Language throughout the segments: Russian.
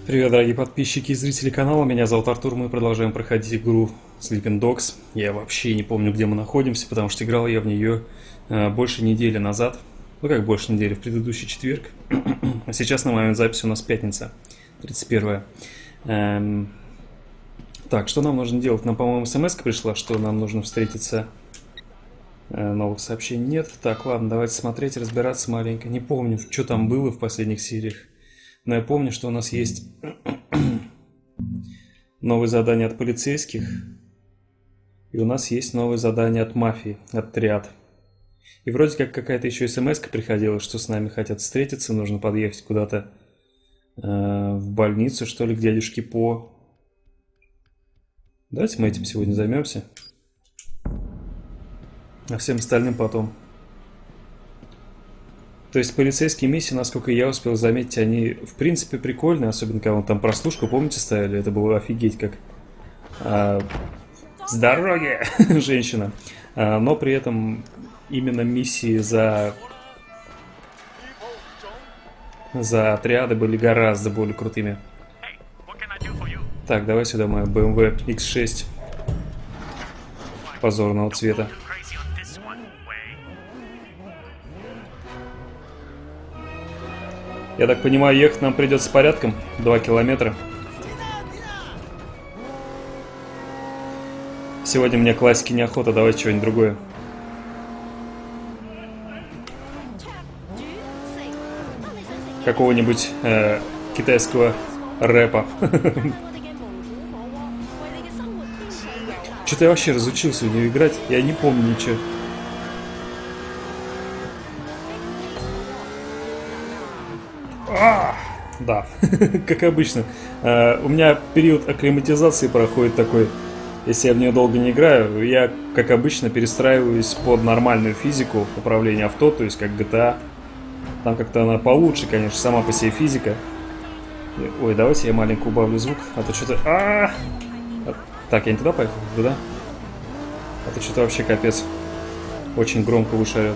Привет, дорогие подписчики и зрители канала, меня зовут Артур, мы продолжаем проходить игру Sleeping Dogs. Я вообще не помню, где мы находимся, потому что играл я в нее больше недели назад. Ну как больше недели, в предыдущий четверг. А сейчас на момент записи у нас пятница, 31. Так, что нам нужно делать? Нам, по-моему, смс-ка пришла, что нам нужно встретиться. Новых сообщений нет. Так, ладно, давайте смотреть, разбираться маленько. Не помню, что там было в последних сериях. Но я помню, что у нас есть новые задания от полицейских. И у нас есть новые задания от мафии, от триад. И вроде как какая-то еще смс-ка приходила, что с нами хотят встретиться. Нужно подъехать куда-то в больницу, что ли, к дядюшке По. Давайте мы этим сегодня займемся. А всем остальным потом. То есть полицейские миссии, насколько я успел заметить, они в принципе прикольные, особенно когда мы там прослушку, помните, ставили? Это было офигеть как с дороги, женщина. Но при этом именно миссии за отряды были гораздо более крутыми. Так, давай сюда мою BMW X6 позорного цвета. Я так понимаю, ехать нам придется порядком. 2 километра. Сегодня мне классики неохота, давайте что-нибудь другое. Какого-нибудь китайского рэпа. Что-то я вообще разучился в нее играть, я не помню ничего. Да, как обычно. У меня период акклиматизации проходит такой. Если я в нее долго не играю, я, как обычно, перестраиваюсь под нормальную физику управления авто, то есть как GTA. Там как-то она получше, конечно, сама по себе физика. Ой, давайте я маленько убавлю звук, а то что-то... Так, я не туда поехал? Туда? А то что-то вообще капец. Очень громко вышарет.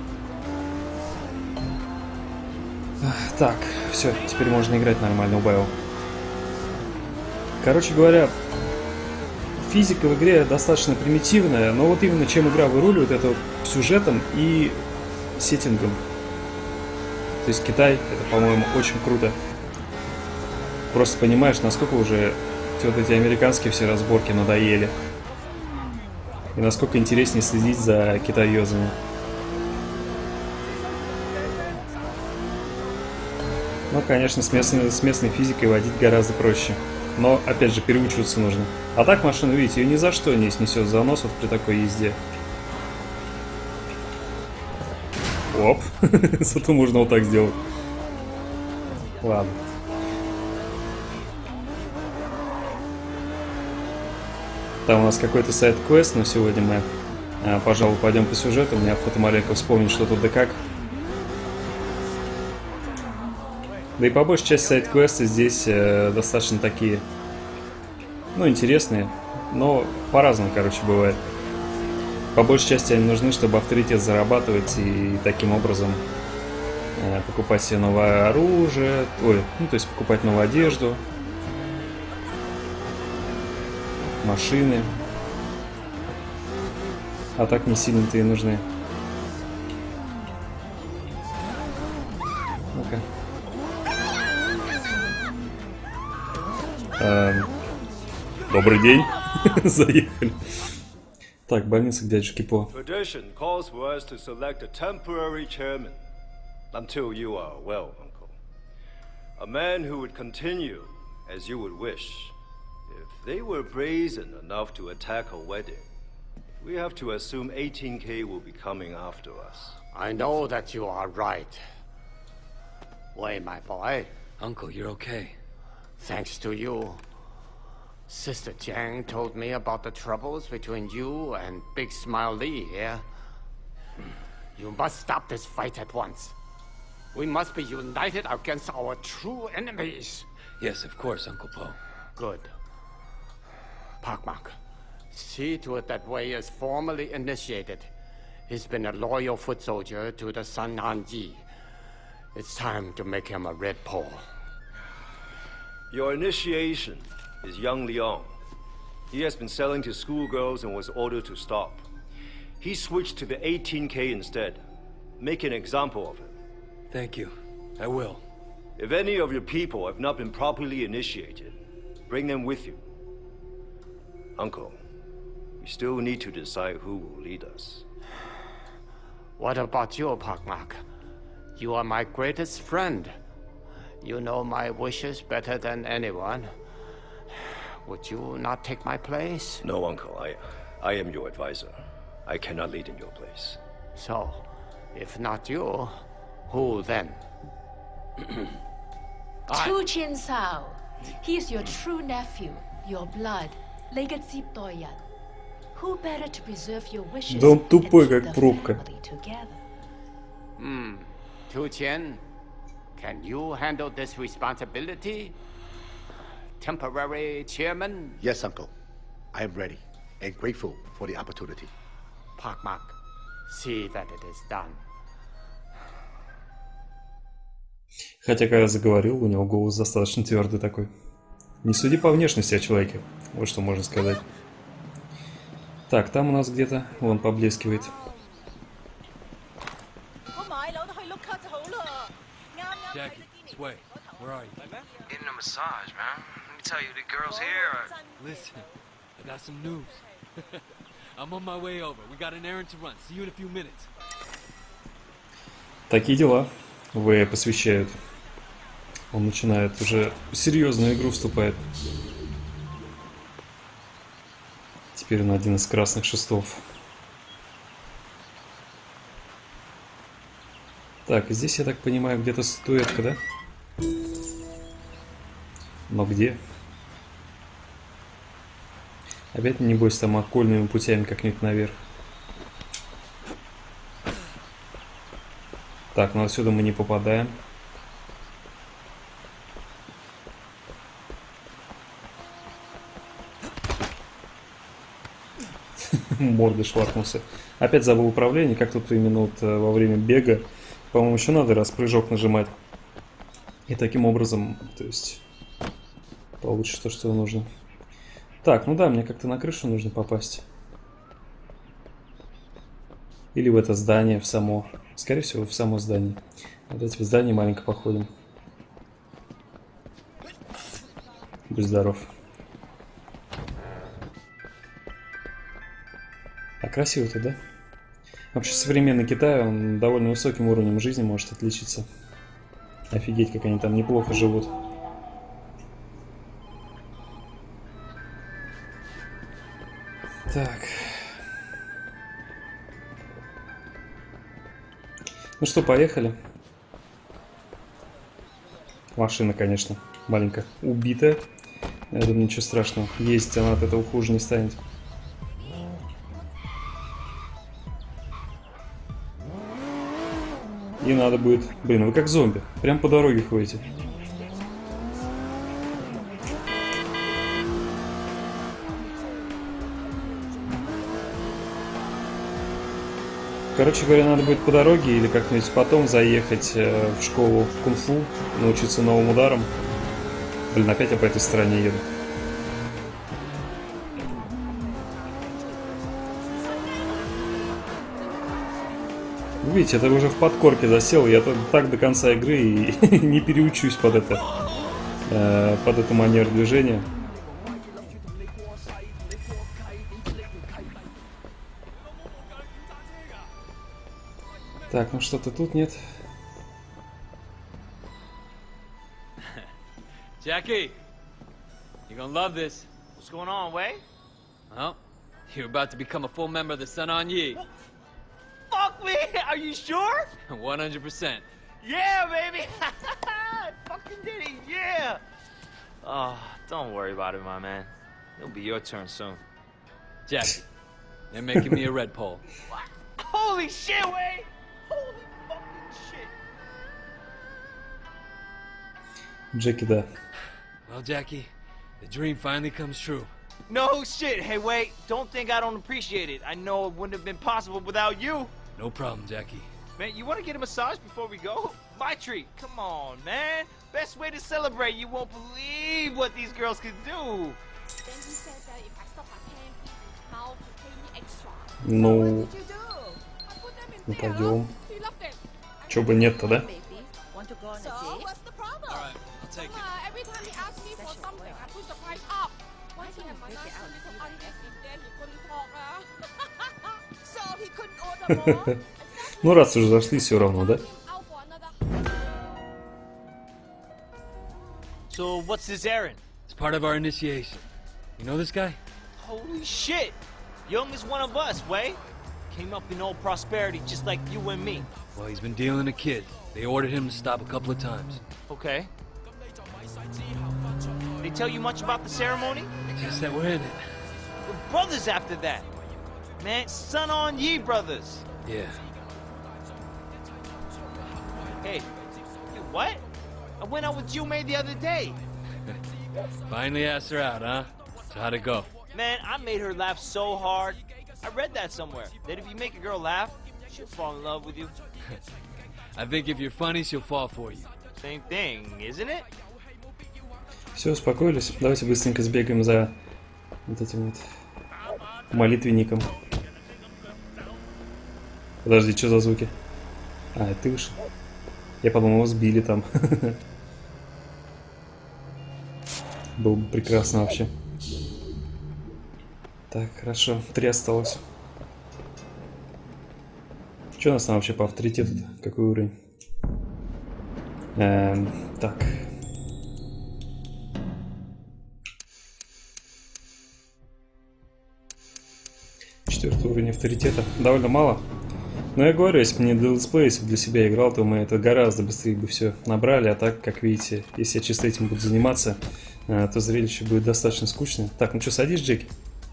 Так, все, теперь можно играть нормально, убавил. Короче говоря, физика в игре достаточно примитивная, но вот именно чем игра выруливает, это сюжетом и сеттингом. То есть Китай, это, по-моему, очень круто. Просто понимаешь, насколько уже вот эти американские все разборки надоели. И насколько интереснее следить за китаёзами. Ну, конечно, с местной физикой водить гораздо проще. Но, опять же, переучиваться нужно. А так машину, видите, ее ни за что не снесет занос вот при такой езде. Оп. Зато можно вот так сделать. Ладно. Там у нас какой-то сайд-квест, но сегодня мы, пожалуй, пойдем по сюжету. Мне охота маленько вспомнить, что тут да как. Да и по большей части сайд-квесты здесь достаточно такие, ну, интересные, но по-разному, короче, бывает. По большей части они нужны, чтобы авторитет зарабатывать и таким образом покупать себе новое оружие, ну, то есть покупать новую одежду, машины. А так не сильно-то и нужны. Ну-ка. Добрый день. Заехали. Так, больница к дядюшке По. Tradition calls for us to select a temporary chairman until you are well, Uncle. A man who would continue as you would wish. If they were brazen enough to attack a wedding, we have to assume 18K will be coming after us. I know that you are right. Wait, my boy. Uncle, you're okay. Thanks to you. Sister Jiang told me about the troubles between you and Big Smile Lee here. You must stop this fight at once. We must be united against our true enemies. Yes, of course, Uncle Po. Good. Pak Mak, see to it that Wei is formally initiated. He's been a loyal foot soldier to the Sun. San. 'Han. 安 Yi. It's time to make him a red pole. 是， Uncle Po. Good. Pak Mak, see to it that Wei is formally initiated. He's been a loyal foot soldier to the Sun. 安 Yi. It's time to make him a red pole. 是， Uncle Po. Your initiation is young Leon. He has been selling to schoolgirls and was ordered to stop. He switched to the 18K instead. Make an example of him. Thank you. I will. If any of your people have not been properly initiated, bring them with you. Uncle, we still need to decide who will lead us. What about you, Pak Mak? You are my greatest friend. You know my wishes better than anyone. Would you not take my place? No, Uncle. I am your advisor. I cannot lead in your place. So, if not you, who then? Chu Chin Sao. He is your true nephew, your blood. Who better to preserve your wishes Да он and тупой, keep как the пробка. family together? Tu Qian, can you handle this responsibility? Temporary chairman? Yes, Uncle. I am ready and grateful for the opportunity. Pak Mak, see that it is done. Хотя, когда заговорил, у него голос достаточно твердый такой. Не суди по внешности о человеке. Вот что можно сказать. Так, там у нас где-то, вон поблескивает. Jackie, Sway, where are you? Getting a massage, man. Let me tell you, the girls here are... Listen, I got some news. I'm on my way over. We got an errand to run. See you in a few minutes. Такие дела В посвящают. Он начинает уже в серьезную игру вступает. Теперь он один из красных шестов. Так, здесь, я так понимаю, где-то статуэтка, да? Но где? Опять, небось, там окольными путями как-нибудь наверх. Так, ну отсюда мы не попадаем. Мордой шваркнулся. Опять забыл управление, как тут именно вот во время бега. По-моему, еще надо раз прыжок нажимать. И таким образом, то есть, получится то, что нужно. Так, ну да, мне как-то на крышу нужно попасть. Или в это здание, в само. Скорее всего, в само здание. Давайте в здание маленько походим. Будь здоров. А красиво-то, да? Вообще, современный Китай, он довольно высоким уровнем жизни может отличиться. Офигеть, как они там неплохо живут. Так. Ну что, поехали. Машина, конечно, маленько убитая. Я думаю, ничего страшного. Ездить она от этого хуже не станет. И надо будет... Блин, вы как зомби. Прям по дороге ходите. Короче говоря, надо будет по дороге или как-нибудь потом заехать в школу кунг-фу, научиться новым ударам. Блин, опять я по этой стороне еду. Видите, это уже в подкорке засел, я так до конца игры и не переучусь под это манеру движения. Так, ну что-то тут нет. Jackie, you're gonna love this. What's going on, Wei? Well, you're about to become a full member of the Sun On Yi. Fuck me! Are you sure? 100%. Yeah, baby! Fucking did it, yeah! Oh, don't worry about it, my man. It'll be your turn soon. Jackie, they're making me a red pole. What? Holy shit, Wei! Holy fucking shit! Джеки, да. Well, Jackie, the dream finally comes true. No shit! Hey, wait, don't think I don't appreciate it. I know it wouldn't have been possible without you. No problem, Jackie. Man, you want to get a massage before we go? My treat. Come on, man. Best way to celebrate. You won't believe what these girls can do. Ну, пойдем. Чё бы нет-то, да? Ну, раз уже зашли, все равно, да? So what's this errand? It's part of our initiation. You know this guy? Holy shit! Young is one of us, Way. Came up in old prosperity just like you and me. Well, he's been dealing a kid. They ordered him to stop a couple of times. Okay. They tell you much about the ceremony? Just that we're in it. We're brothers after that. Man, Sun On Yi brothers. Yeah. Hey, what? I went out with Jume the other day. Finally asked her out, huh? So how'd it go? Man, I made her laugh so hard. I read that somewhere, that if you make a girl laugh, she'll fall in love with you. I think if you're funny, she'll fall for you. Same thing, isn't it? Все, успокоились. Давайте быстренько сбегаем за вот этим вот молитвенником. Подожди, что за звуки? А, это ты вышел? Я подумал, его сбили там. Было бы прекрасно вообще. Так, хорошо. 3 осталось. Что у нас там вообще по авторитету-то? Какой уровень? Так. Четвертый уровень авторитета. Довольно мало. Но я говорю, если бы не дисплей, если бы для себя играл, то мы это гораздо быстрее бы все набрали. А так, как видите, если я чисто этим буду заниматься, то зрелище будет достаточно скучное. Так, ну что, садись, Джеки?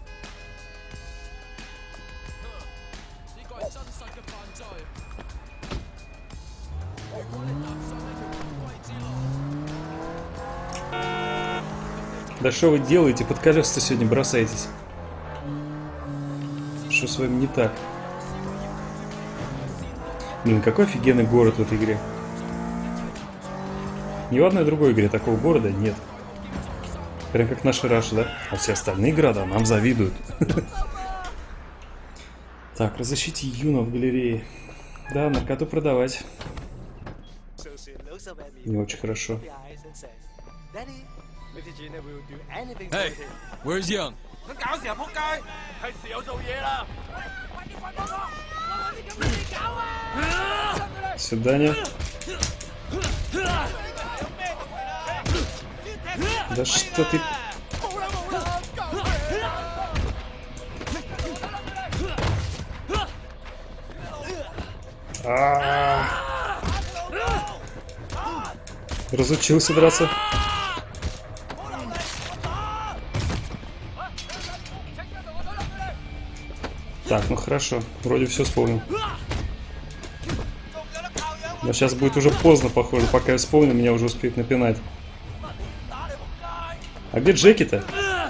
Да что вы делаете? Под колеса сегодня бросаетесь. Что с вами не так? Блин, какой офигенный город в этой игре. Ни в одной другой игре такого города нет. Прям как наша Раша, да? А все остальные города нам завидуют. Так, разыщите Юна в галерее. Да, наркоту продавать. Не очень хорошо. Hey, where's Young? Свидание. Да что ты... Разучился драться. Так, ну хорошо. Вроде все вспомнил. Но сейчас будет уже поздно, похоже. Пока я вспомню, меня уже успеют напинать. А где Джеки-то?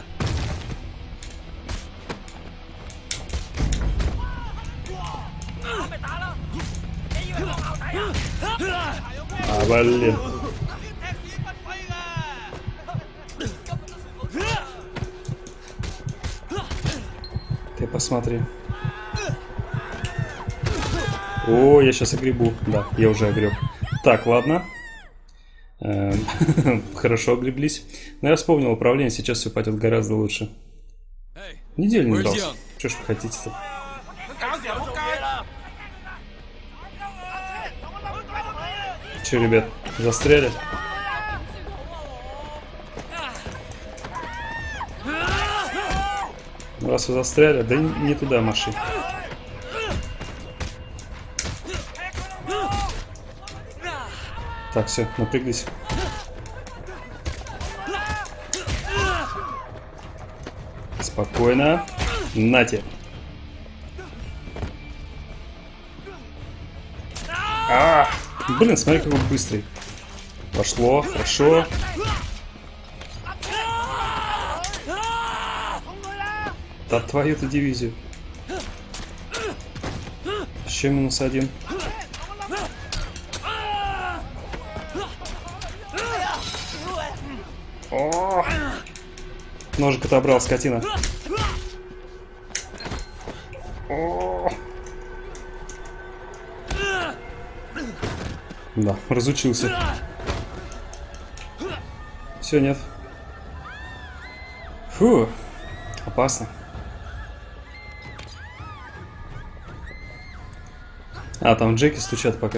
А, блин. Ты посмотри. О, я сейчас огребу. Да, я уже огреб. Так, ладно. Хорошо огреблись. Но я вспомнил управление, сейчас все пойдет гораздо лучше. Неделю не дрался. Что ж вы хотите-то? Че, ребят, застряли? Раз вы застряли, да не туда маши. Так, все, напряглись. Спокойно. Нате. Блин, смотри, какой быстрый. Пошло, хорошо. Да твою-то дивизию. Еще -1. О! Ножик отобрал, скотина. О! Да, разучился. Все, нет. Фу, опасно. А, там Джеки стучат пока.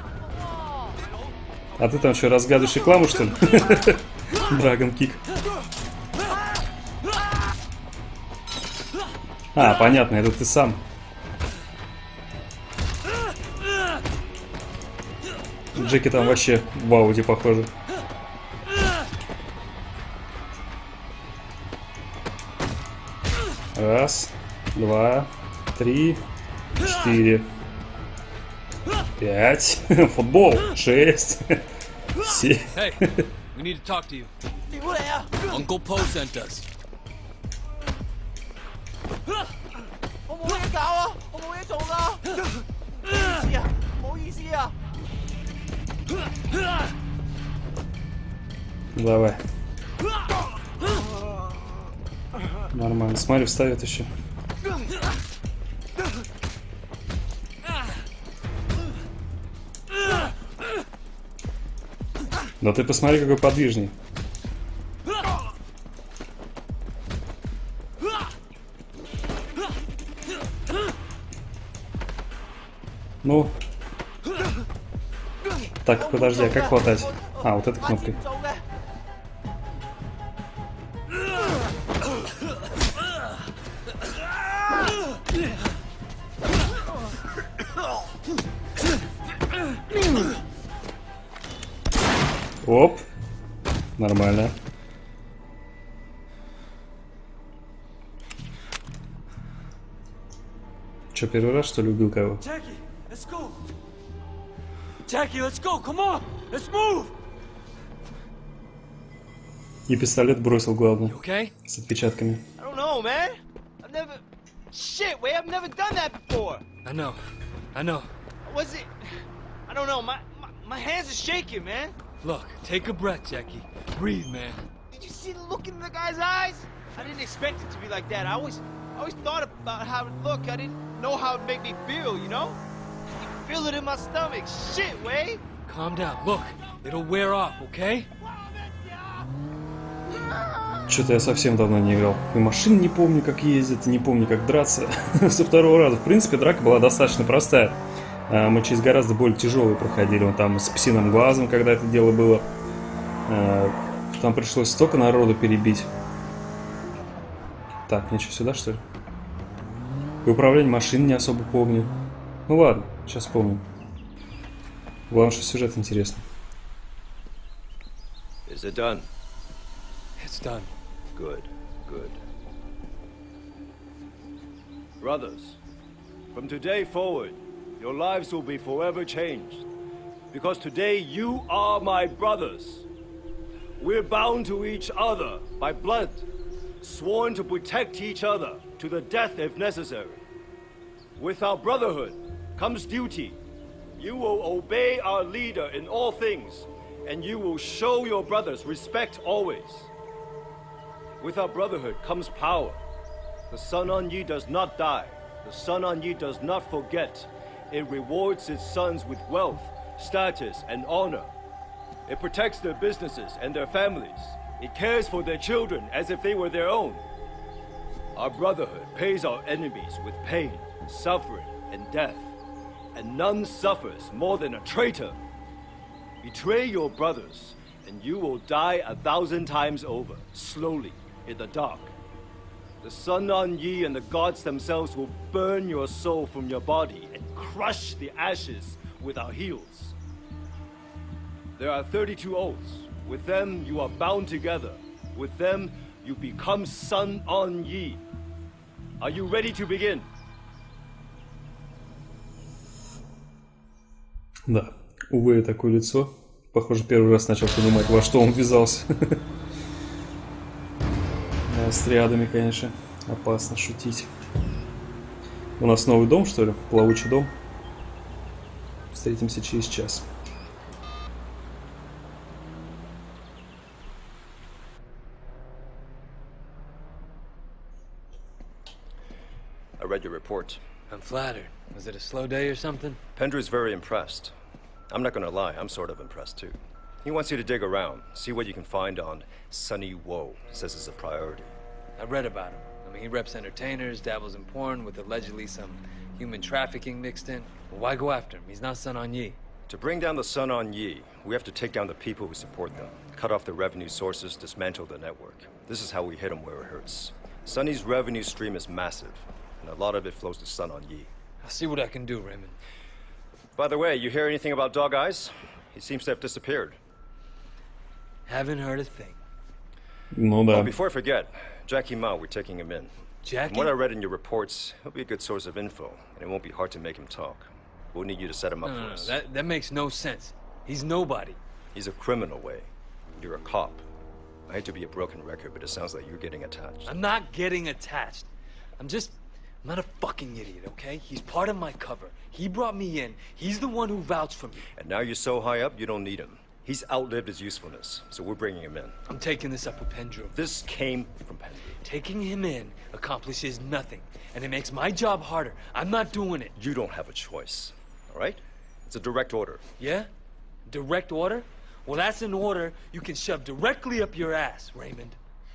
А ты там что, разгадываешь рекламу, что ли? Драгон Кик. А, понятно, это ты сам. Джеки там вообще в Ауди похоже. Раз, два, три, 4, 5. Футбол. 6, 7. Hey, we need to talk to you. Uncle Poe sent us. 我冇嘢搞啊，我冇嘢做噶。唔好意思啊， Давай. Нормально. Смотри, встает еще. Да ты посмотри, какой подвижный. Ну. Так, подожди, а как хватать? А, вот этой кнопкой. Оп. Нормально. Че, первый раз, что ли, убил кого? Jackie, let's go. Come on, let's move. И пистолет бросил, главное. You okay? С отпечатками. I don't know, man. I've never. Shit, wait, I've never done that before. I know. I know. Was it? I don't know. My hands are shaking, man. Look, take a breath, Jackie. Breathe, man. Did you see the look in the guy's eyes? I didn't expect it to be like that. I always thought about how it looked. I didn't know how it made me feel, you know? I feel it in my stomach. Shit, Wade. Calm down. Look, it'll wear off, okay? Что-то я совсем давно не играл. И машин не помню, как ездить, не помню, как драться. Со второго раза. В принципе, драка была достаточно простая. Мы через гораздо более тяжелые проходили. Вон там с псиным глазом, когда это дело было. Там пришлось столько народу перебить. Так, мне что, сюда, что ли? И управление машин не особо помню. Ну ладно, сейчас помню. Главное, что сюжет интересный. Is it done? It's done. Good, good. Brothers, from today forward, your lives will be forever changed. Because today you are my brothers. We're bound to each other by blood, sworn to protect each other to the death if necessary. With our brotherhood comes duty. You will obey our leader in all things, and you will show your brothers respect always. With our brotherhood comes power. The Sun On Yee does not die. The Sun On Yee does not forget. It rewards its sons with wealth, status, and honor. It protects their businesses and their families. It cares for their children as if they were their own. Our brotherhood pays our enemies with pain, suffering, and death. And none suffers more than a traitor. Betray your brothers, and you will die 1,000 times over, slowly, in the dark. The Sun On Yee and the gods themselves will burn your soul from your body and crush the ashes with our heels. There are 32 oaths. With them, you are bound together. With them, you become Sun On Yee. Are you ready to begin? Да, увы, такое лицо. Похоже, первый раз начал понимать, во что он ввязался. С триадами, конечно, опасно шутить. У нас новый дом, что ли? Плавучий дом. Встретимся через час. read your report. I'm flattered. Was it a slow day or something? Pendrew's very impressed. I'm not gonna lie, I'm sort of impressed too. He wants you to dig around, see what you can find on Sonny Woe. Says it's a priority. I read about him. I mean, he reps entertainers, dabbles in porn with allegedly some human trafficking mixed in. Well, why go after him? He's not Sun On Yee. To bring down the Sun On Yee, we have to take down the people who support them, cut off their revenue sources, dismantle the network. This is how we hit them where it hurts. Sonny's revenue stream is massive, and a lot of it flows to Sun On Yee. I'll see what I can do, Raymond. By the way, you hear anything about Dog Eyes? He seems to have disappeared. Haven't heard a thing. Ну да. Oh, before I forget, Jackie Mao, we're taking him in. Jackie? From what I read in your reports, he'll be a good source of info, and it won't be hard to make him talk. We'll need you to set him up for us. That makes no sense. He's nobody. He's a criminal, Wei. You're a cop. I hate to be a broken record, but it sounds like you're getting attached. I'm not getting attached. I'm not a fucking idiot, okay? He's part of my cover. He brought me in. He's the one who vouched for me. And now you're so high up, you don't need him. He's outlived his usefulness, so we're bringing him in. I'm taking this up with Pendrew. This came from Pendrew. Taking him in accomplishes nothing, and it makes my job harder. I'm not doing it. You don't have a choice, all right? It's a direct order. Yeah? Direct order? Well, that's an order you can shove directly up your ass, Raymond.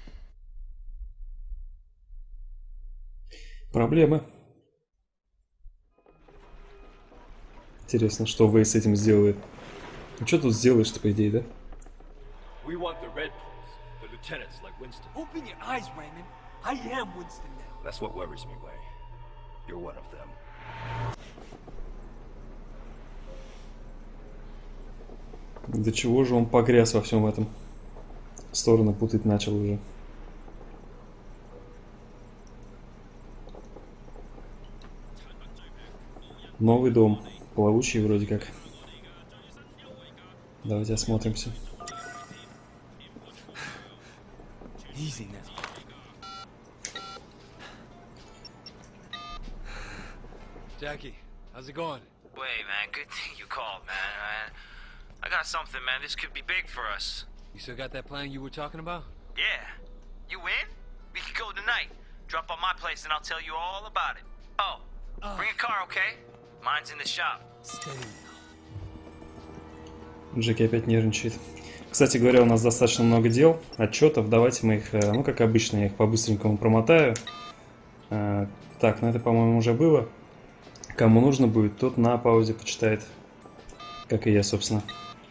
Проблемы. Интересно, что Вэй с этим сделает. Ну что тут сделаешь-то, по идее, да? We want the Red Bulls, the lieutenants like Winston. Open your eyes, Raymond. I am Winston now. That's what worries me, Wei. You're one of them. До чего же он погряз во всем этом? Стороны путать начал уже. Новый дом. Плавучий вроде как. Давайте осмотримся. Easy now. Jackie, how's it going? Wait, man, good thing you called, man. I got something, man. This could be big for us. You still got that plan you were talking about? Yeah. You in? We could go tonight. Drop by my place and I'll tell you all about it. Oh, bring a car, okay? Mine's in the shop. Steady. Джеки опять нервничает. Кстати говоря, у нас достаточно много дел, отчетов. Давайте мы их, ну как обычно, я их по-быстренькому промотаю. Так, ну это, по-моему, уже было. Кому нужно будет, тот на паузе почитает. Как и я, собственно.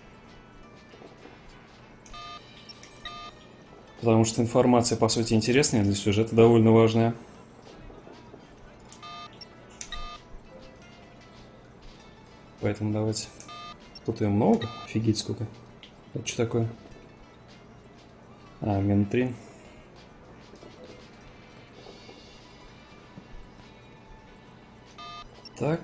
Потому что информация, по сути, интересная, для сюжета довольно важная. Поэтому давайте. Тут ее много. Офигеть сколько. Это что такое? Ментрин. Так.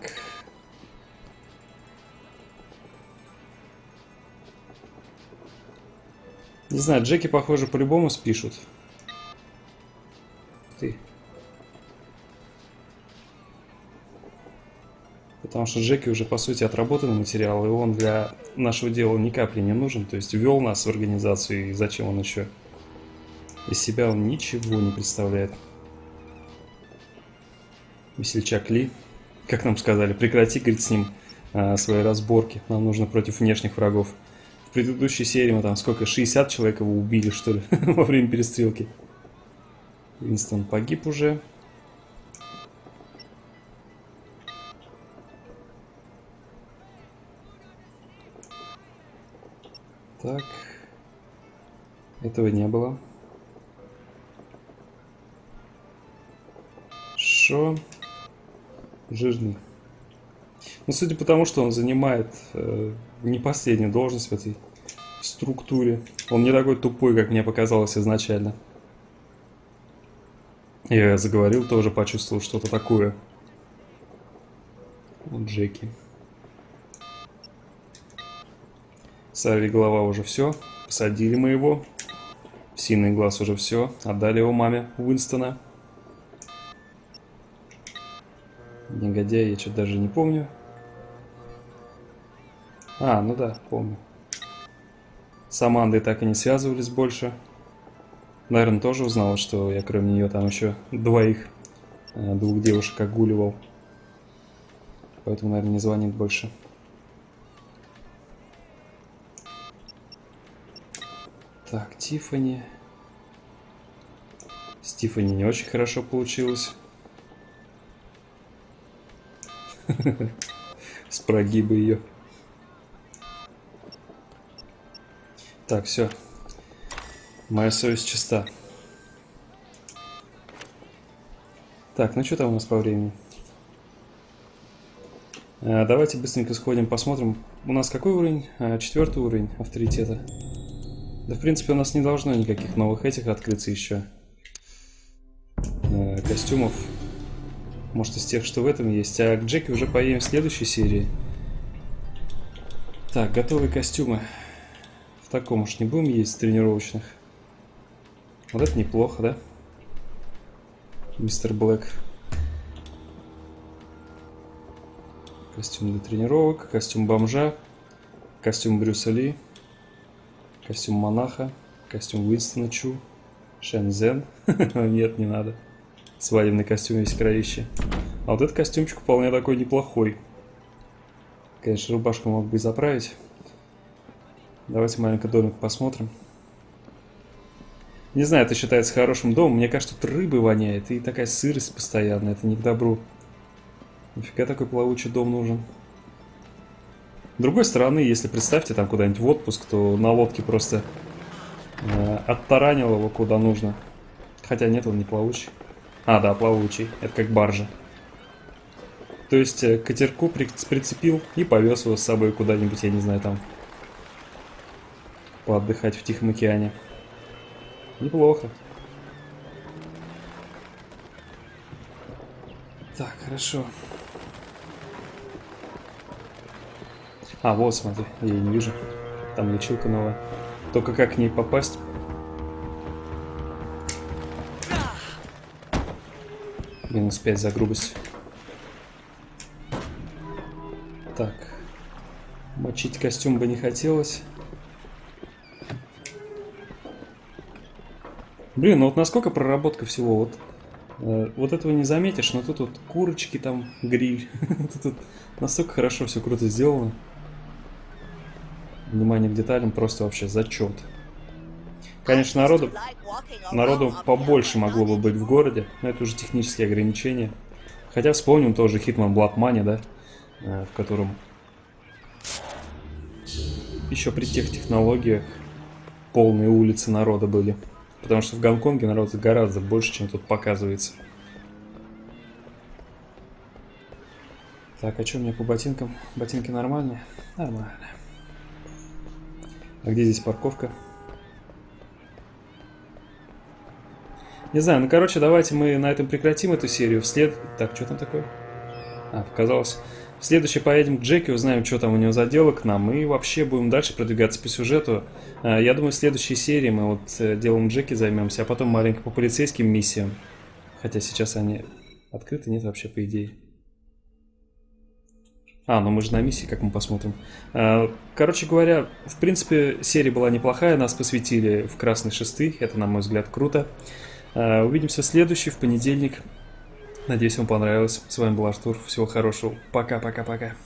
Не знаю, Джеки, похоже, по-любому спишут. Ты. Потому что Джеки уже, по сути, отработанный материал, и он для нашего дела ни капли не нужен. То есть ввел нас в организацию, и зачем он еще? Из себя он ничего не представляет. Весельчак Ли, как нам сказали, прекрати, говорит, с ним свои разборки. Нам нужно против внешних врагов. В предыдущей серии мы там сколько, 60 человек его убили, что ли, во время перестрелки. Винстон погиб уже. Так. Этого не было. Шо? Жирный. Ну, судя по тому, что он занимает не последнюю должность в этой структуре. Он не такой тупой, как мне показалось изначально. Я заговорил, тоже почувствовал что-то такое. Вот Джеки. Сорви голова уже все. Посадили мы его. Синий глаз уже все. Отдали его маме Уинстона. Негодяй, я что-то даже не помню. Ну да, помню. С Амандой так и не связывались больше. Наверное, тоже узнала, что я кроме нее там еще двоих двух девушек огуливал. Поэтому, наверное, не звонит больше. Так, Тиффани. С Тиффани не очень хорошо получилось. С прогиба ее. Так, все. Моя совесть чиста. Так, ну что там у нас по времени? Давайте быстренько сходим, посмотрим. У нас какой уровень? 4-й уровень авторитета. Да, в принципе, у нас не должно никаких новых этих открыться еще. Костюмов. Может, из тех, что в этом есть. А к Джеки уже поедем в следующей серии. Так, готовые костюмы. В таком уж не будем есть, тренировочных. Вот это неплохо, да? Мистер Блэк. Костюм для тренировок, костюм бомжа, костюм Брюса Ли, костюм монаха, костюм Уинстона Чу, Шэньцзэн. Нет, не надо. Свадебный костюм весь кровище. А вот этот костюмчик вполне такой неплохой. Конечно, рубашку мог бы и заправить. Давайте маленький домик посмотрим. Не знаю, это считается хорошим домом. Мне кажется, тут рыбы воняет. И такая сырость постоянная. Это не к добру. Нафига такой плавучий дом нужен? С другой стороны, если представьте там куда-нибудь в отпуск, то на лодке просто оттаранил его куда нужно. Хотя нет, он не плавучий. А, да, плавучий. Это как баржа. То есть катерку прицепил и повез его с собой куда-нибудь, я не знаю, там поотдыхать в Тихом океане. Неплохо. Так, хорошо. А, вот, смотри, я ее не вижу. Там лечилка новая. Только как к ней попасть? Минус 5 за грубость. Так. Мочить костюм бы не хотелось. Блин, ну вот насколько проработка всего. Вот этого не заметишь, но тут вот курочки там, гриль. Тут настолько хорошо все круто сделано. Внимание к деталям просто вообще зачет. Конечно, народу побольше могло бы быть в городе, но это уже технические ограничения. Хотя вспомним тоже Hitman Blood Money, да, в котором еще при тех технологиях полные улицы народа были. Потому что в Гонконге народу гораздо больше, чем тут показывается. Так, а что у меня по ботинкам? Ботинки нормальные? Нормально. А где здесь парковка? Не знаю, ну короче, давайте мы на этом прекратим эту серию. Так, что там такое? А, показалось. В следующий поедем к Джеки, узнаем, что там у него за дело к нам. И вообще будем дальше продвигаться по сюжету. Я думаю, в следующей серии мы вот делом Джеки займемся, а потом маленько по полицейским миссиям. Хотя сейчас они открыты, нет вообще, по идее. А, ну мы же на миссии, как мы посмотрим. Короче говоря, в принципе, серия была неплохая. Нас посвятили в красный шесты. Это, на мой взгляд, круто. Увидимся в следующий, в понедельник. Надеюсь, вам понравилось. С вами был Артур. Всего хорошего. Пока-пока-пока.